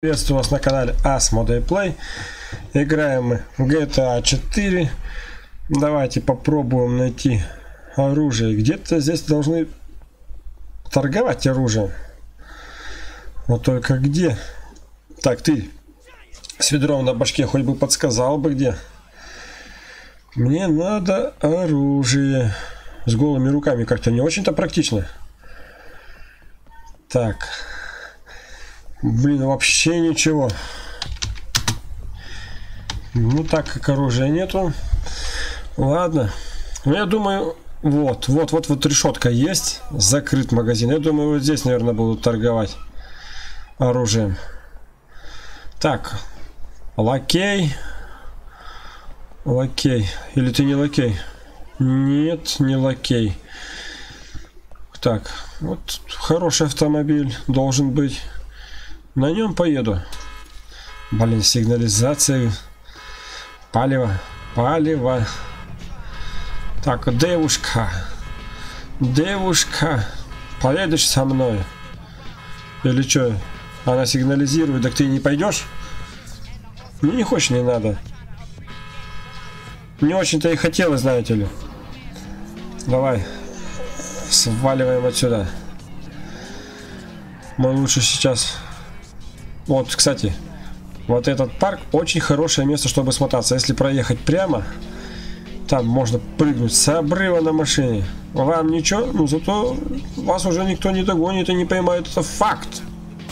Приветствую вас на канале Asmodee Play. Играем мы в GTA 4. Давайте попробуем найти оружие. Где-то здесь должны торговать оружием. Вот только где? Так, ты с ведром на башке хоть бы подсказал бы где. Мне надо оружие. С голыми руками как-то не очень-то практично. Так. Блин, вообще ничего. Ну так как оружия нету. Ладно. Ну я думаю, вот решетка есть. Закрыт магазин. Я думаю, вот здесь, наверное, будут торговать оружием. Так. Лакей. Лакей. Или ты не лакей? Нет, не лакей. Так. Вот хороший автомобиль должен быть. На нем поеду. Блин, сигнализация. Палево. Палево. Так, девушка. Девушка. Поедешь со мной? Или что? Она сигнализирует, так ты не пойдешь? Ну не хочешь, не надо. Не очень-то и хотелось, знаете ли. Давай. Сваливаем отсюда. Мы лучше сейчас... Вот, кстати, вот этот парк очень хорошее место, чтобы смотаться. Если проехать прямо, там можно прыгнуть с обрыва на машине. Вам ничего, ну зато вас уже никто не догонит и не поймает. Это факт.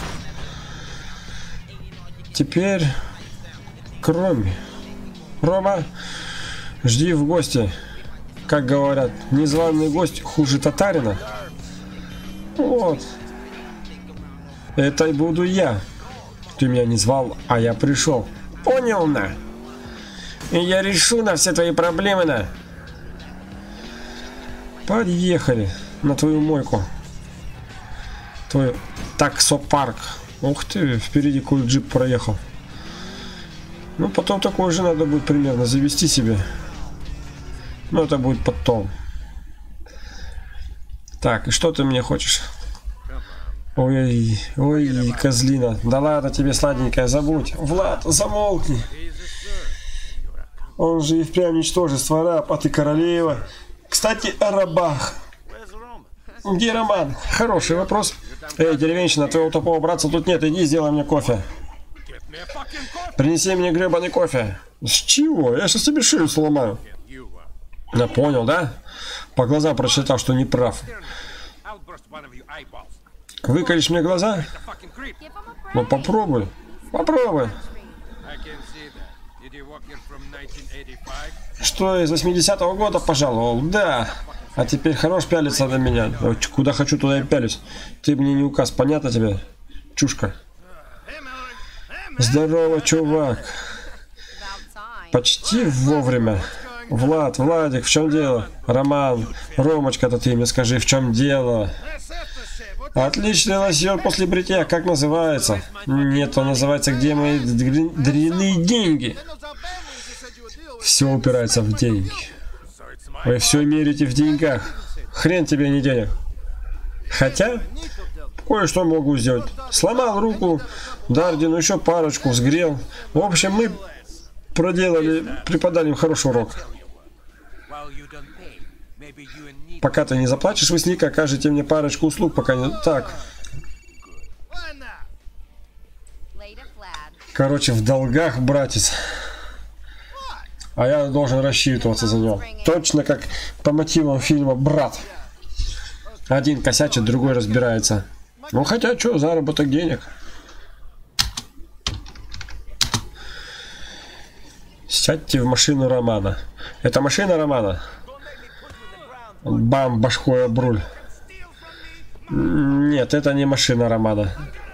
Теперь кроме. Рома, жди в гости. Как говорят, незваный гость хуже татарина. Вот. Это и буду я. Ты меня не звал, а я пришел. Понял, на? И я решу на все твои проблемы, на. Подъехали на твою мойку. Твой таксопарк. Ух ты, впереди какой джип проехал. Ну, потом такой же надо будет примерно завести себе. Но это будет потом. Так, и что ты мне хочешь? Ой, ой, козлина. Да ладно тебе, сладенькая, забудь. Влад, замолкни. Он же и впрямь ничтожество, раб, а ты королева. Кстати, о рабах. Где Роман? Хороший вопрос. Эй, деревенщина, твоего тупого братца тут нет. Иди, сделай мне кофе. Принеси мне гребаный кофе. С чего? Я сейчас тебе шею сломаю. Я понял, да? По глазам прочитал, что не прав. Выколешь мне глаза? Ну попробуй. Попробуй. Что, из 80-го года пожаловал? Да. А теперь хорош пялиться на меня. Куда хочу, туда и пялюсь. Ты мне не указ, понятно тебе? Чушка. Здорово, чувак. Почти вовремя. Влад, Владик, в чем дело? Роман, Ромочка-то ты мне скажи, в чем дело? Отличный лосьон после бритья, как называется? Нет, он называется «Где мои дрянные деньги?» Все упирается в деньги. Вы все мерите в деньгах. Хрен тебе не денег. Хотя, кое-что могу сделать. Сломал руку, Дардину еще парочку, сгрел. В общем, мы преподали им хороший урок. Пока ты не заплатишь, вы с Никой окажете мне парочку услуг, пока не... Так. Короче, в долгах, братец. А я должен рассчитываться за него. Точно как по мотивам фильма «Брат». Один косячит, другой разбирается. Ну хотя, что, заработок денег. Сядьте в машину Романа. Это машина Романа? Бам, башкой об руль. Нет, это не машина Романа.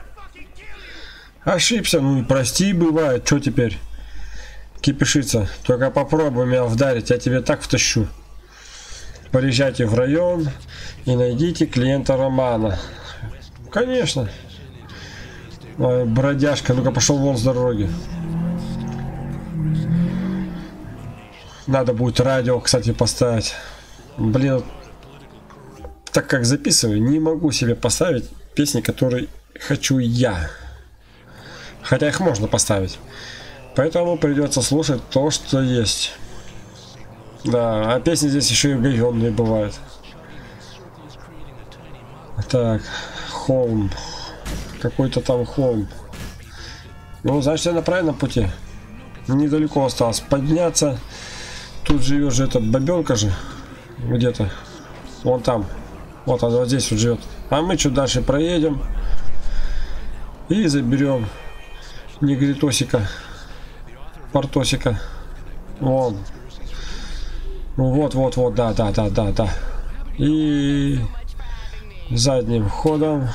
Ошибся, ну и прости, бывает. Что теперь? Кипишиться. Только попробуй меня вдарить, я тебе так втащу. Поезжайте в район и найдите клиента Романа. Конечно. Ой, бродяжка, ну-ка пошел вон с дороги. Надо будет радио, кстати, поставить. Блин, так как записываю, не могу себе поставить песни, которые хочу я. Хотя их можно поставить. Поэтому придется слушать то, что есть. Да, а песни здесь еще и говёные бывают. Так, холм. Какой-то там холм. Ну, значит, я на правильном пути. Недалеко осталось подняться. Тут живет же эта бабенка же. Где-то. Вон там. Вот она вот здесь вот живет. А мы чуть дальше проедем. И заберем негритосика. Портосика. Вон. Вот. Да. И задним ходом.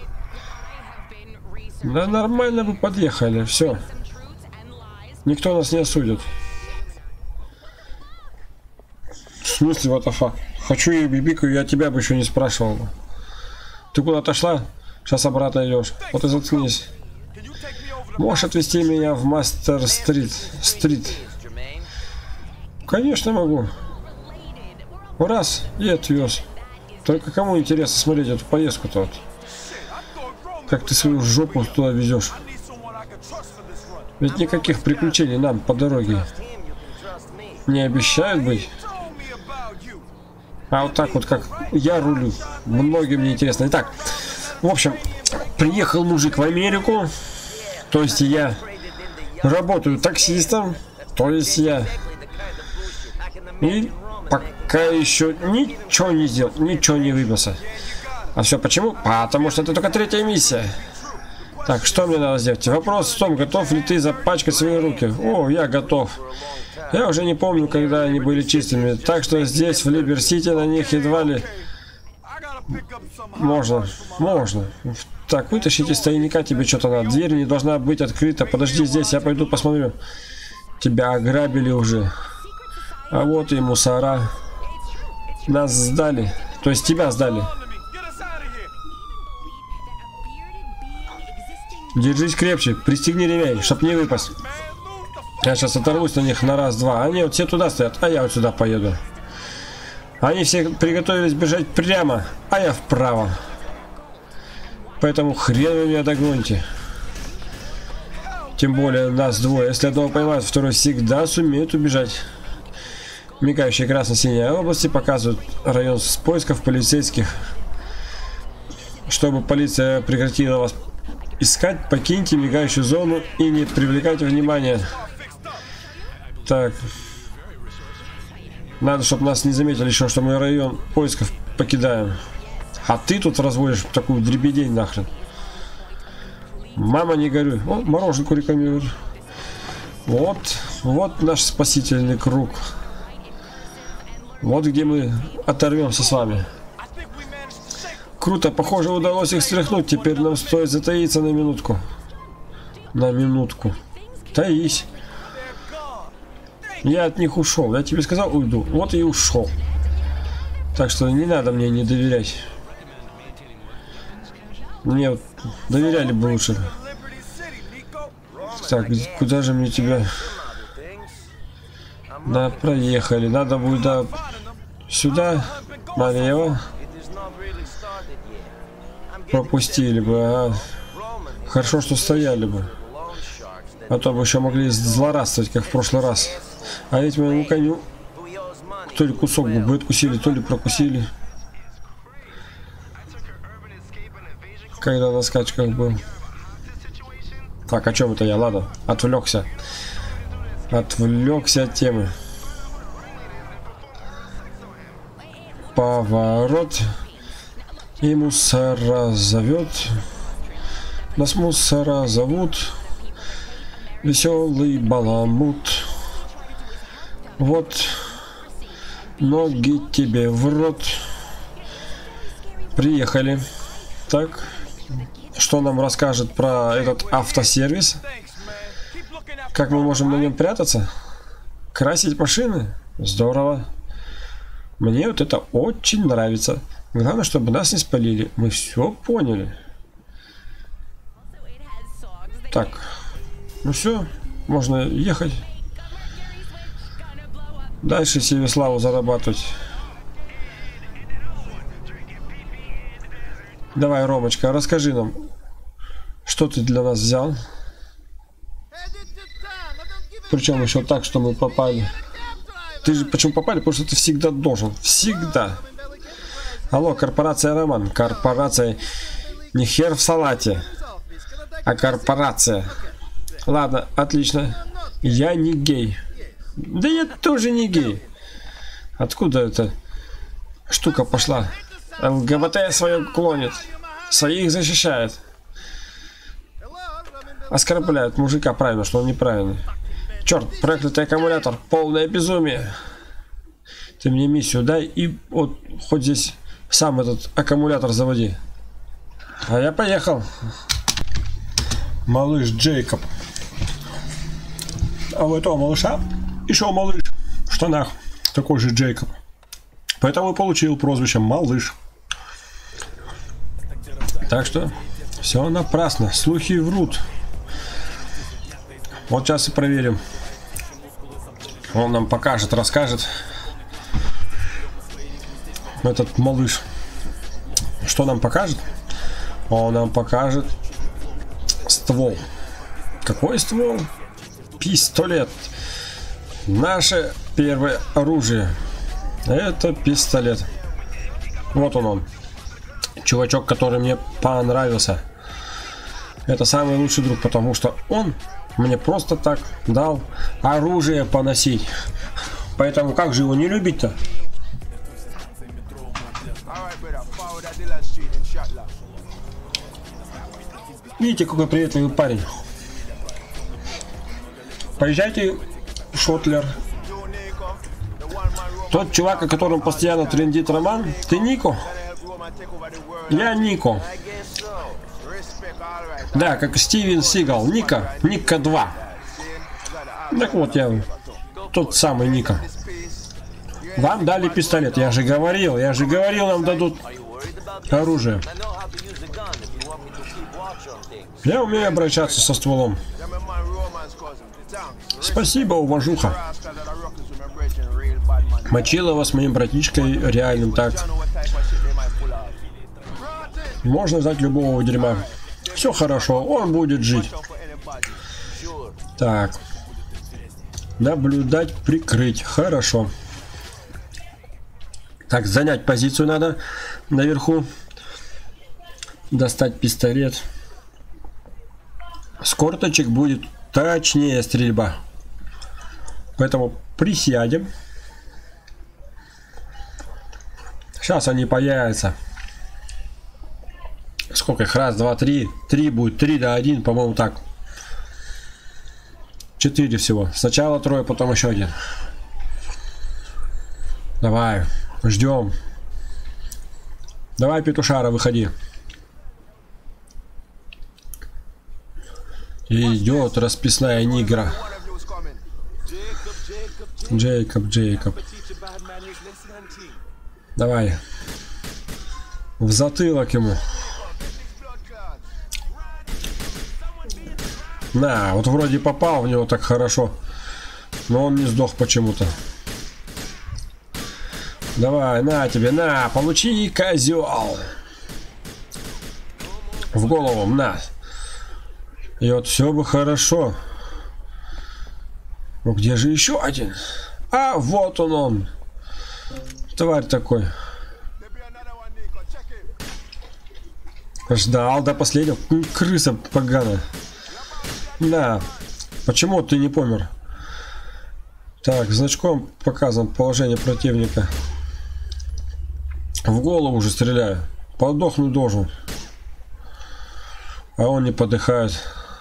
Да нормально бы подъехали. Все. Никто нас не осудит. В смысле, what the fuck? Хочу и бибикаю, я тебя бы еще не спрашивал. Ты куда-то шла? Сейчас обратно идешь. Вот и заткнись. Можешь отвезти меня в Мастер-стрит? Конечно могу. Раз и отвез. Только кому интересно смотреть эту поездку-то вот? Как ты свою жопу туда везешь? Ведь никаких приключений нам по дороге не обещают быть. А вот так вот, как я рулю, многим не интересно. Итак, в общем, приехал мужик в Америку. То есть я работаю таксистом. То есть я... И пока еще ничего не сделал, ничего не выбился. А все почему? Потому что это только 3-я миссия. Так, что мне надо сделать? Вопрос в том, готов ли ты запачкать свои руки. О, я готов. Я уже не помню, когда они были чистыми. Так что здесь, в Либер-Сити, на них едва ли... Можно. Так, вытащить из тайника тебе что-то надо. Дверь не должна быть открыта. Подожди здесь, я пойду посмотрю. Тебя ограбили уже. А вот и мусора. Нас сдали. То есть тебя сдали. Держись крепче, пристегни ремень, чтоб не выпасть. Я сейчас оторвусь на них на раз-два. Они вот все туда стоят, а я вот сюда поеду. Они все приготовились бежать прямо, а я вправо. Поэтому хрен вы меня догоните. Тем более нас двое. Если одного поймают, второй всегда сумеет убежать. Мигающие красно-синие области показывают район с поисков полицейских. Чтобы полиция прекратила вас искать, покиньте мигающую зону и не привлекайте внимания. Так. Надо, чтобы нас не заметили еще, что мы район поисков покидаем. А ты тут разводишь такую дребедень нахрен. Мама, не горюй. О, мороженку рекламируют. Вот наш спасительный круг. Вот где мы оторвемся с вами. Круто, похоже, удалось их стряхнуть. Теперь нам стоит затаиться на минутку. На минутку. Таись. Я от них ушел. Я тебе сказал, уйду. Вот и ушел. Так что не надо мне не доверять. Мне вот доверяли бы лучше. Так, куда же мне тебя... Да, проехали. Надо будет, да, сюда, налево. Пропустили бы, а. Хорошо, что стояли бы. А то бы еще могли злорадствовать, как в прошлый раз. А ведь моему коню то ли кусок губы откусили, то ли прокусили. Когда на скачках был. Так, о чем это я? Ладно, отвлекся. Отвлекся от темы. Поворот. И мусора зовет. Нас мусора зовут. Веселый баламут. Вот. Ноги тебе в рот. Приехали. Так. Что нам расскажет про этот автосервис? Как мы можем на нем прятаться? Красить машины? Здорово. Мне вот это очень нравится. Главное, чтобы нас не спалили. Мы все поняли. Так. Ну все. Можно ехать. Дальше себе славу зарабатывать. Давай, Ромочка, расскажи нам, что ты для нас взял. Причем еще так, что мы попали. Ты же почему попали? Потому что ты всегда должен. Всегда. Алло, корпорация Роман. Корпорация не хер в салате, а корпорация. Ладно, отлично. Я не гей. Да я тоже не гей. Откуда эта штука пошла? ЛГБТ свое клонит. Своих защищает. Оскорбляет мужика правильно, что он неправильный. Черт, проклятый аккумулятор. Полное безумие. Ты мне миссию дай и вот хоть здесь сам этот аккумулятор заводи. А я поехал. Малыш Джейкоб. А у этого малыша еще малыш в штанах. Такой же Джейкоб. Поэтому и получил прозвище Малыш. Так что все напрасно. Слухи врут. Вот сейчас и проверим. Он нам покажет, расскажет. Этот малыш. Что нам покажет? Он нам покажет ствол. Какой ствол? Пистолет. Наше первое оружие. Это пистолет. Вот он. Чувачок, который мне понравился. Это самый лучший друг, потому что он мне просто так дал оружие поносить. Поэтому как же его не любить-то? Видите, какой приветливый парень. Поезжайте в Шотлер. Тот чувак, о котором постоянно трендит Роман, ты Нико? Я Нико. Да, как Стивен Сигал. Ника. Ника 2. Так вот, я тот самый Ника. Вам дали пистолет. Я же говорил, нам дадут оружие. Я умею обращаться со стволом. Спасибо, уважуха. Мочилова с моим братишкой реальным так. Можно ждать любого дерьма. Все хорошо, он будет жить. Так. Наблюдать, прикрыть. Хорошо. Так, занять позицию надо наверху. Достать пистолет. С корточек будет точнее стрельба. Поэтому присядем. Сейчас они появятся. Сколько их? Раз, два, три. 3 будет. 3 до 1, по-моему, так. 4 всего. Сначала 3, потом еще 1. Давай. Ждем. Давай, петушара, выходи. И идет расписная нигра. Джейкоб. Давай. В затылок ему. На, вот вроде попал в него так хорошо. Но он не сдох почему-то. Давай, на тебе, на, получи, козел. В голову, на. И вот все бы хорошо. Ну где же еще один? А, вот он. Тварь такой. Ждал до последнего. Крыса поганая. Да. Почему ты не помер? Так, значком показан положение противника. В голову уже стреляю. Подохнуть должен. А он не подыхает.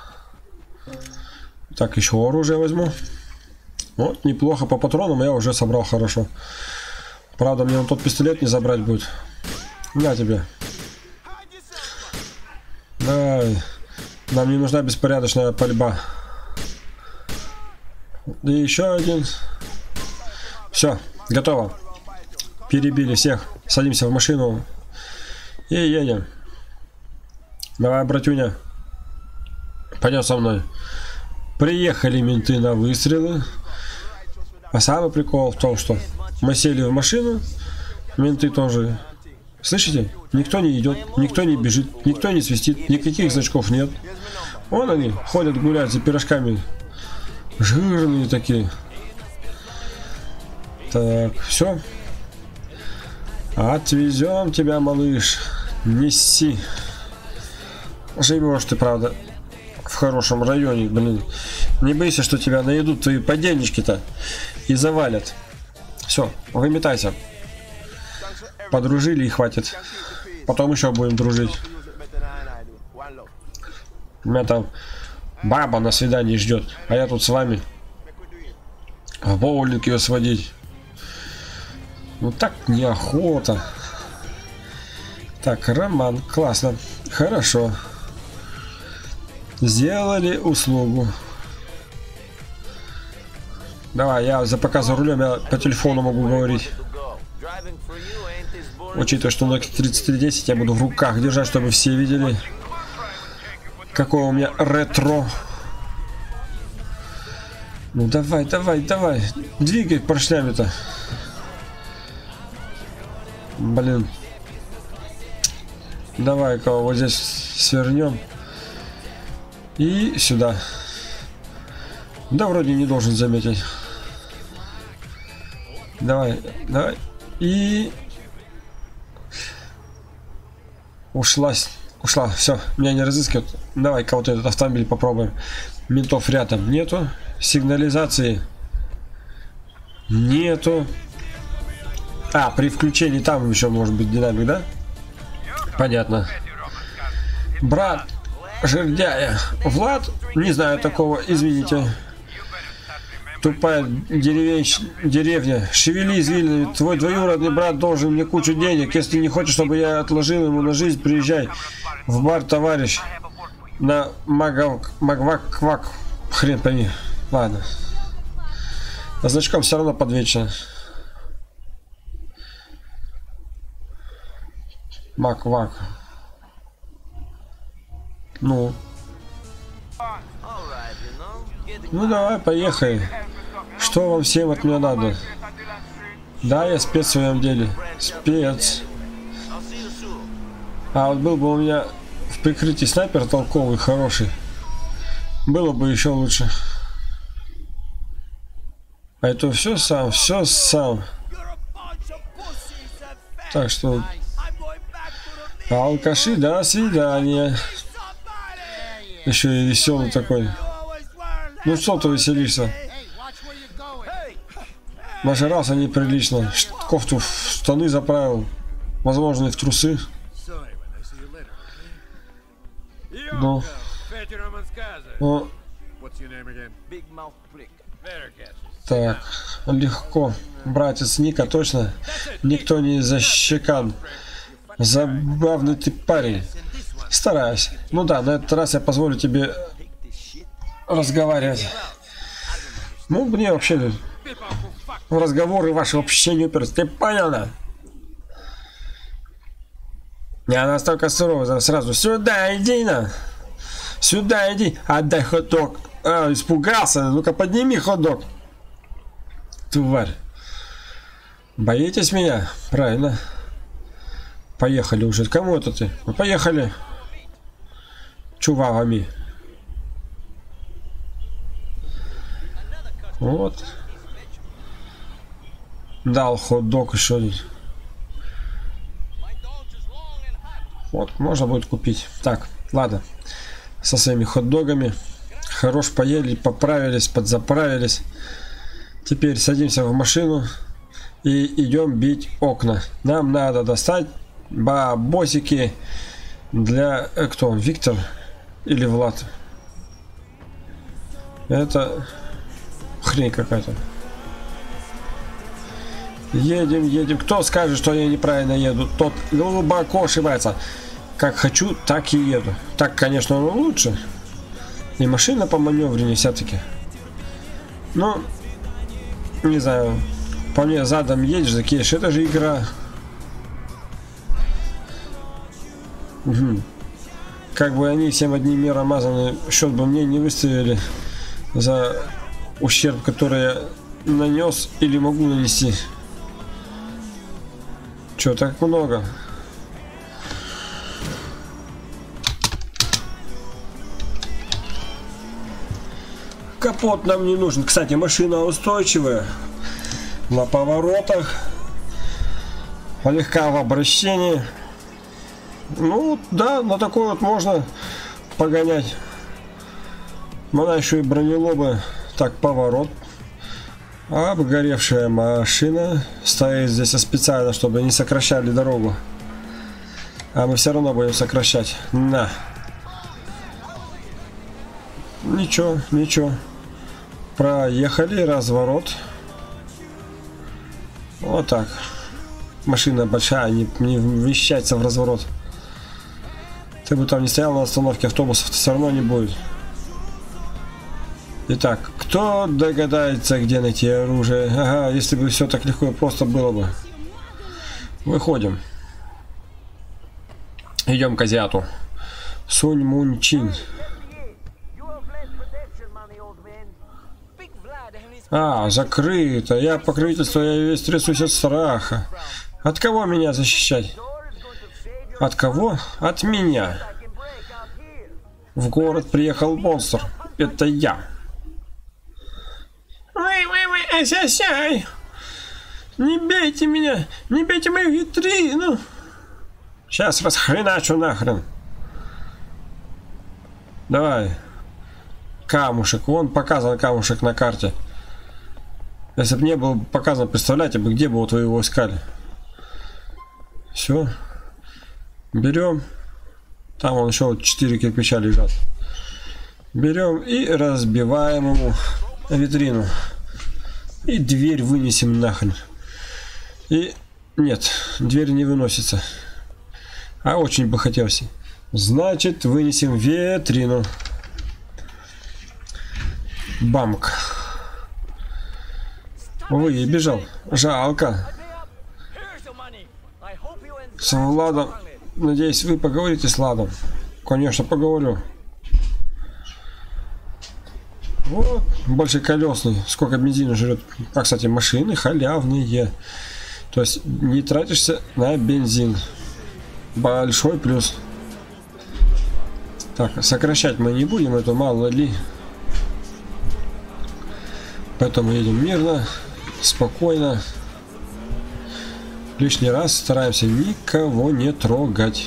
Так, еще оружие возьму. Вот, неплохо по патронам я уже собрал хорошо. Правда, мне он тот пистолет не забрать будет. На тебе. Давай. Нам не нужна беспорядочная пальба. И еще один. Все, готово. Перебили всех. Садимся в машину. И едем. Давай, братюня. Пойдем со мной. Приехали менты на выстрелы. А самый прикол в том, что мы сели в машину. Менты тоже. Слышите? Никто не идет, никто не бежит, никто не свистит, никаких значков нет. Вон они ходят гулять за пирожками Жирные такие. Так, все. Отвезем тебя, малыш. Неси. Живешь ты, правда, в хорошем районе, блин. Не бойся, что тебя найдут твои подельнички-то и завалят. Все, выметайся. Подружили и хватит. Потом еще будем дружить. У меня там баба на свидании ждет, а я тут с вами в боулинг ее сводить. Ну так неохота. Так, Роман, классно. Хорошо. Сделали услугу. Давай, я пока за рулем, я по телефону могу говорить. Учитывая, что Nokia 3310 я буду в руках держать, чтобы все видели, какое у меня ретро. Ну давай, давай, давай. Двигай поршнями-то. Блин. Давай-ка вот здесь свернем. И сюда. Да, вроде не должен заметить. Давай, давай. И... Ушла. Все, меня не разыскивают. Давай-ка вот этот автомобиль попробуем. Ментов рядом нету. Сигнализации нету. А, при включении там еще может быть динамик, да? Понятно. Брат жердяя. Влад? Не знаю такого, извините. Тупая деревня. Шевели извилинами. Твой двоюродный брат должен мне кучу денег. Если не хочешь, чтобы я отложил ему на жизнь, приезжай в бар, товарищ. На Магвак-Квак. Хрен пойми. Ладно. А значком все равно подвечно. Мак-Вак. Ну. Ну давай, поехали. Что вам всем от меня надо? Да, я спец в своем деле. Спец. А вот был бы у меня в прикрытии снайпер толковый, хороший. Было бы еще лучше. А это все сам, все сам. Так что... Алкаши, до свидания. Еще и веселый такой. Ну что ты веселишься? Нажрался неприлично. Кофту в штаны заправил. Возможно, и в трусы. Ну. Ну. Так, легко. Братец Ника, точно? Никто не защекан. Забавный ты парень. Стараюсь. Ну да, на этот раз я позволю тебе разговаривать. Ну, мне вообще разговоры ваши вообще не уперлись. Ты понял, да? Я настолько суровый, сразу сюда иди, на. Сюда иди, отдай хот-дог. А, испугался. Ну-ка, подними хот-дог. Тварь. Боитесь меня? Правильно. Поехали уже. Кому это ты? Ну, поехали. Чувавами. Вот. Дал хот-дог еще один. Вот, можно будет купить. Так, ладно. Со своими хот-догами. Хорош поели, поправились, подзаправились. Теперь садимся в машину и идем бить окна. Нам надо достать бабосики для... Кто он? Виктор или Влад? Это хрень какая-то. Едем, едем. Кто скажет, что я неправильно еду, тот глубоко ошибается. Как хочу, так и еду. Так, конечно, лучше. И машина по маневреннее все-таки. Ну, не знаю. По мне задом едешь, закинешь. Это же игра. Угу. Как бы они всем одним миром мазаны, счет бы мне не выставили за ущерб, который я нанес или могу нанести. Чё, так много? Капот нам не нужен. Кстати, машина устойчивая. На поворотах. Легка в обращении. Ну, да, на такой вот можно погонять. Она еще и бронелобы. Так, поворот. Обгоревшая машина стоит здесь специально, чтобы не сокращали дорогу. А мы все равно будем сокращать. На. Ничего, ничего. Проехали, разворот. Вот так. Машина большая, не вмещается в разворот. Ты бы там не стоял на остановке, автобусов все равно не будет. Итак, кто догадается, где найти оружие? Ага, если бы все так легко и просто было бы. Выходим. Идем к азиату. Сунь Мун Чин. А, закрыто. Я покровительство, я весь трясусь от страха. От кого меня защищать? От кого? От меня. В город приехал монстр. Это я. Ой, ай-яй-яй. Не бейте меня. Не бейте мою витрину. Сейчас расхреначу нахрен. Давай. Камушек. Вон показан камушек на карте. Если бы не был показан, представляете бы, где бы вот вы его искали. Все. Берем. Там вон еще вот 4 кирпича лежат. Берем и разбиваем ему витрину. И дверь вынесем нахрен. И нет, дверь не выносится. А очень бы хотелось. Значит, вынесем витрину. Бамк. Ой, бежал. Жалко. С Владом. Надеюсь, вы поговорите с Владом. Конечно, поговорю. Вот, больше колесный. Сколько бензина жрет. А, кстати, машины халявные. То есть не тратишься на бензин. Большой плюс. Так, сокращать мы не будем, это мало ли. Поэтому едем мирно, спокойно. Лишний раз стараемся никого не трогать.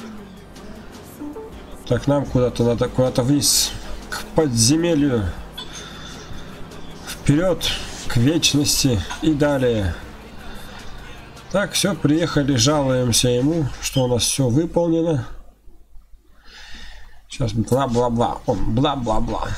Так, нам куда-то надо, куда-то вниз, к подземелью. Вперед, к вечности и далее. Так, все, приехали, жалуемся ему, что у нас все выполнено. Сейчас бла-бла-бла, бла-бла-бла.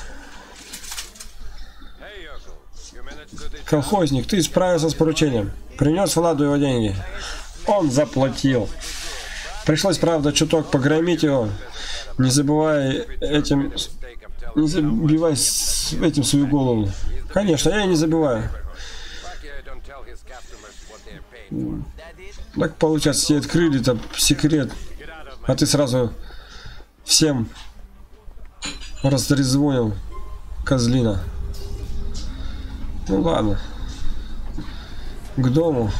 Колхозник, ты справился с поручением. Принес Владу его деньги. Он заплатил. Пришлось, правда, чуток погромить его. Не забывай этим... Не забивай этим свою голову. Конечно, я и не забиваю. Так получается, тебе открыли там секрет. А ты сразу всем разрезвонил, козлина. Ну ладно. К дому.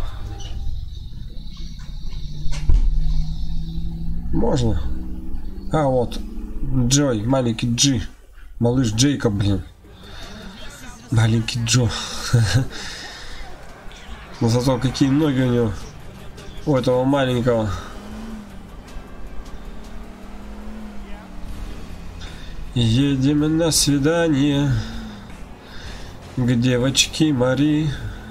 Можно? А вот. Джой, маленький Джи. Малыш Джейкоб, блин. Маленький Джо. Но зато какие ноги у него. У этого маленького. Едем на свидание к девочке Мари.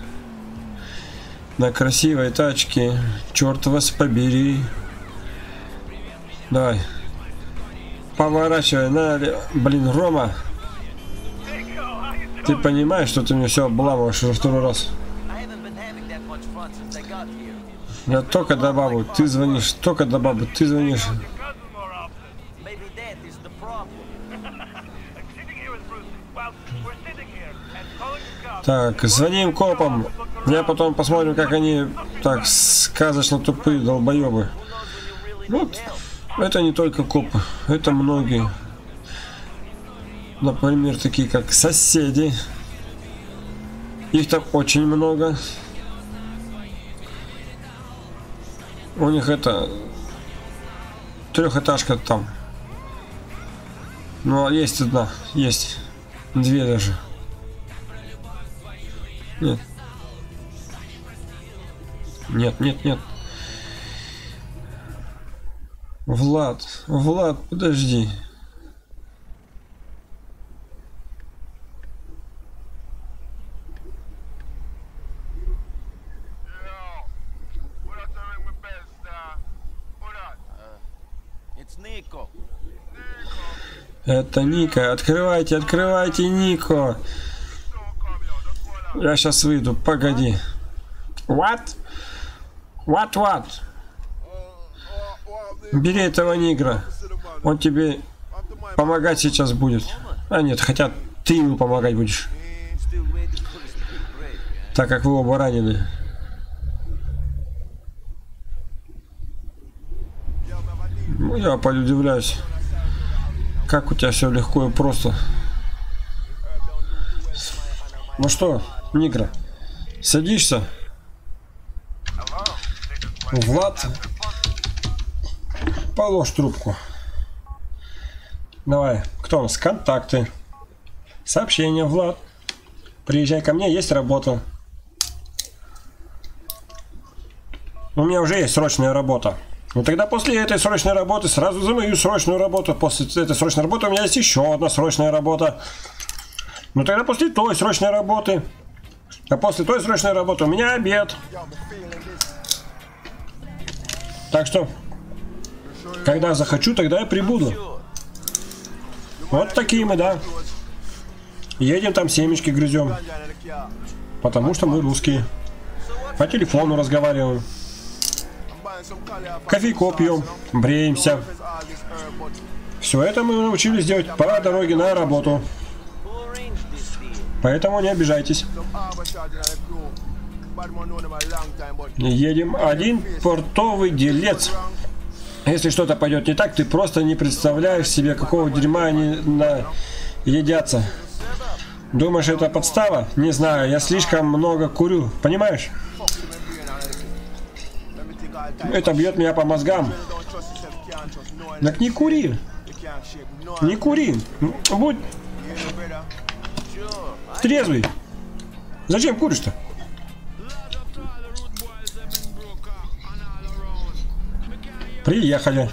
На красивой тачке. Черт вас побери. Давай. Поворачивай на... Блин, Рома. Ты понимаешь, что ты мне все обламываешь уже второй раз? Я только до бабу, ты звонишь. Только до бабы, ты звонишь. Так, звоним копам. Я потом посмотрим, как они так сказочно тупые долбоебы. Вот. Это не только копы, это многие. Например, такие как соседи. Их там очень много. У них это трехэтажка там. Ну, есть одна, есть. 2 даже. Нет. Нет, нет, нет. Влад, подожди. Это Ника. Открывайте, Нико. Я сейчас выйду, погоди. What? Бери этого нигра. Он тебе помогать сейчас будет. А нет, хотя ты ему помогать будешь. Так как вы оба ранены. Ну, я удивляюсь. Как у тебя все легко и просто. Ну что, Нигра, садишься? Влад, положь трубку. Давай, кто у нас? Контакты. Сообщение, Влад. Приезжай ко мне, есть работа. У меня уже есть срочная работа. Ну тогда после этой срочной работы сразу за мою срочную работу. После этой срочной работы у меня есть еще одна срочная работа. Ну тогда после той срочной работы. А после той срочной работы у меня обед. Так что, когда захочу, тогда я прибуду. Вот такие мы, да. Едем там семечки грызем. Потому что мы русские. По телефону разговариваем. Кофейку пьем, бреемся. Все это мы научились делать по дороге на работу. Поэтому не обижайтесь. Едем. Один портовый делец. Если что-то пойдет не так, ты просто не представляешь себе, какого дерьма они едятся. Думаешь, это подстава? Не знаю, я слишком много курю. Понимаешь? Это бьет меня по мозгам. Так не кури. Не кури. Будь трезвый. Зачем куришь-то? Приехали.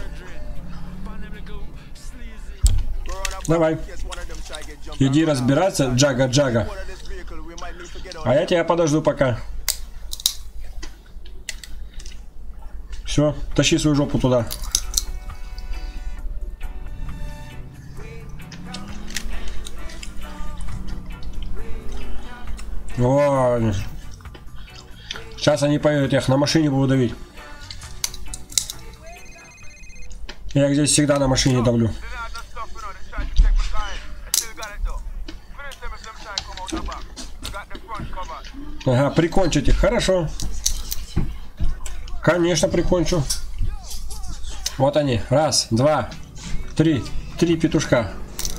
Давай. Иди разбираться, Джага. А я тебя подожду пока. Все, тащи свою жопу туда. О, сейчас они поедут, я их на машине буду давить. Я их здесь всегда на машине давлю. Ага, прикончить их, хорошо. Конечно, прикончу. Вот они. 1, 2, 3. 3 петушка.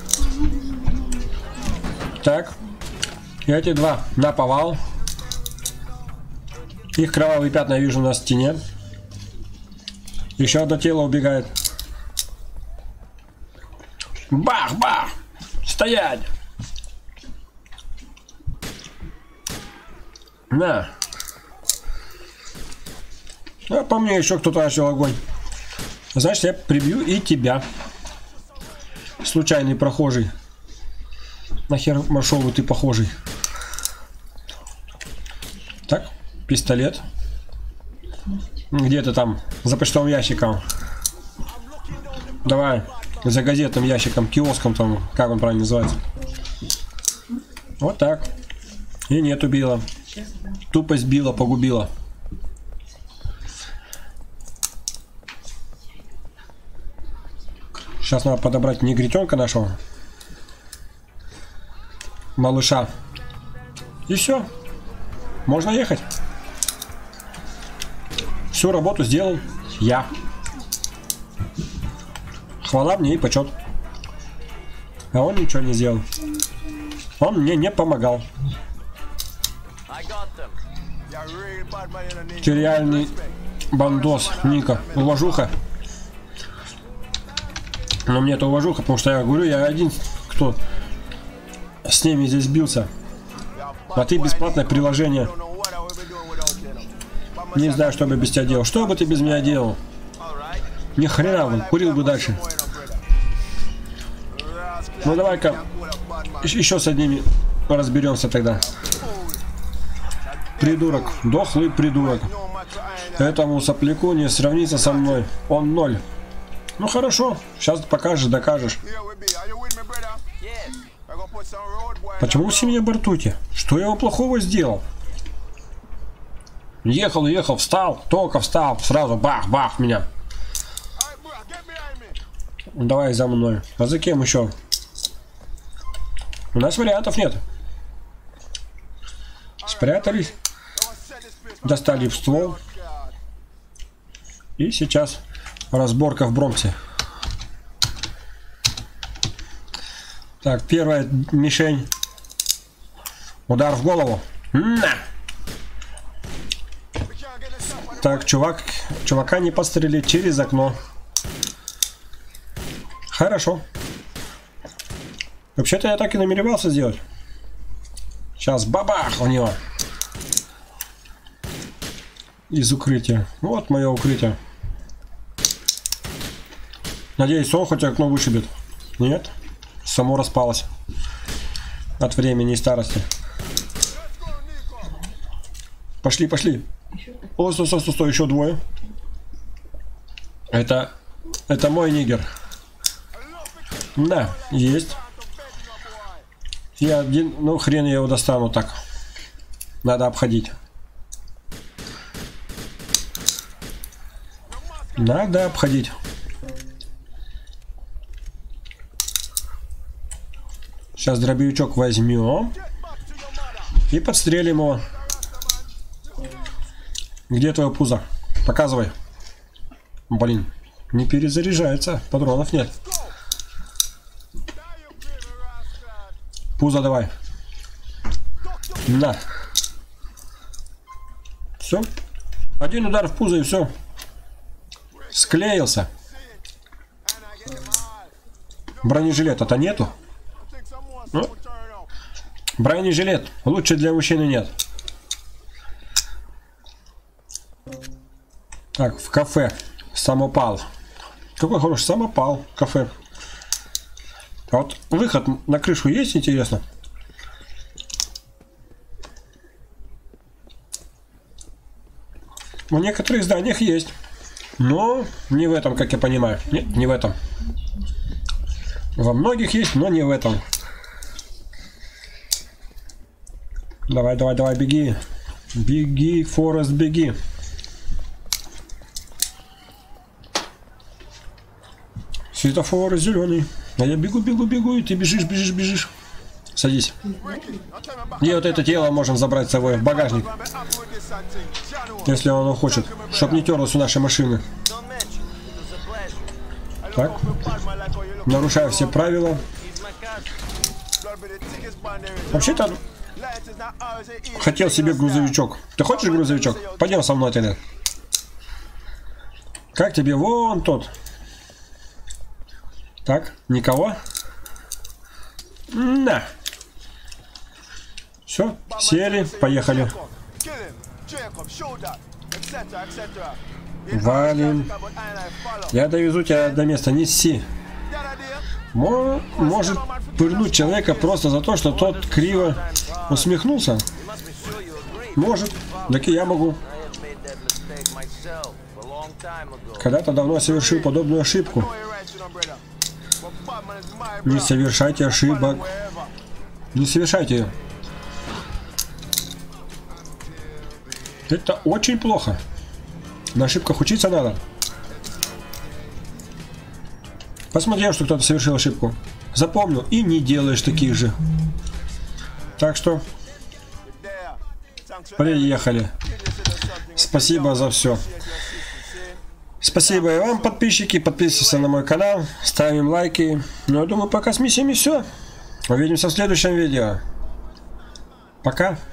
Так. И эти 2 наповал. Их кровавые пятна я вижу на стене. Еще одно тело убегает. Бах, бах! Стоять! На! А по мне еще кто-то начал огонь. Значит, я прибью и тебя. Случайный прохожий. Нахер маршовый ты похожий. Так, пистолет. Где ты там? За почтовым ящиком. Давай. За газетным ящиком, киоском там. Как он правильно называется? Вот так. И нет, убила. Тупость била, погубила. Сейчас надо подобрать негритенка нашего. Малыша. И все. Можно ехать. Всю работу сделал я. Хвала мне и почет. А он ничего не сделал. Он мне не помогал. Ты реальный бандос, Ника. Уважуха. Но мне это уважуха, потому что я говорю, я один, кто с ними здесь бился. А ты бесплатное приложение. Не знаю, что бы без тебя делал. Что бы ты без меня делал? Ни хрена, вон, курил бы дальше. Ну давай-ка еще с одними разберемся тогда. Придурок, дохлый придурок. Этому сопляку не сравнится со мной. Он 0. Ну хорошо, сейчас покажешь, докажешь. Почему все меня бортуете? Что я вам плохого сделал? Ехал, ехал, встал, только встал, сразу бах-бах меня. Давай за мной. А за кем еще? У нас вариантов нет. Спрятались. Достали в ствол. И сейчас разборка в Бронксе. Так, первая мишень. Удар в голову. На! Так, чувака не подстрелить через окно. Хорошо. Вообще-то я так и намеревался сделать. Сейчас бабах у него. Из укрытия. Вот мое укрытие. Надеюсь, он хоть окно вышибет. Нет? Само распалось. От времени и старости. Пошли, пошли. О, стой, еще двое. Это мой нигер. Да, есть. Я один, ну хрен я его достану так. Надо обходить. Надо обходить. Сейчас дробовичок возьмем и подстрелим его. Где твое пузо? Показывай. Блин, не перезаряжается. Патронов нет. Пузо давай. На. Все. Один удар в пузо и все. Склеился. Бронежилета-то нету. Ну, бронежилет. Лучше для мужчины нет. Так, в кафе. Самопал. Какой хороший самопал. Кафе. А вот выход на крышу есть, интересно? В некоторых зданиях есть. Но не в этом, как я понимаю. Нет, не в этом. Во многих есть, но не в этом. Давай, давай, давай, беги. Беги, Форест, беги. Светофор зеленый. А я бегу, бегу, бегу, и ты бежишь, бежишь, бежишь. Садись. И вот это тело можем забрать с собой в багажник. Если оно хочет. Чтоб не терлось у нашей машины. Так. Нарушаю все правила. Вообще-то хотел себе грузовичок. Ты хочешь грузовичок? Пойдем со мной тогда. Как тебе? Вон тот. Так, никого? На. Все, сели, поехали. Валим. Я довезу тебя до места, неси. Может пырнуть человека просто за то, что тот криво усмехнулся? Может, так и я могу. Когда-то давно совершил подобную ошибку. Не совершайте ошибок. Не совершайте ее. Это очень плохо. На ошибках учиться надо. Посмотрел, что кто-то совершил ошибку. Запомнил и не делаешь таких же. Так что приехали. Спасибо за все. Спасибо и вам, подписчики. Подписывайтесь на мой канал. Ставим лайки. Ну, я думаю, пока с миссиями все. Увидимся в следующем видео. Пока.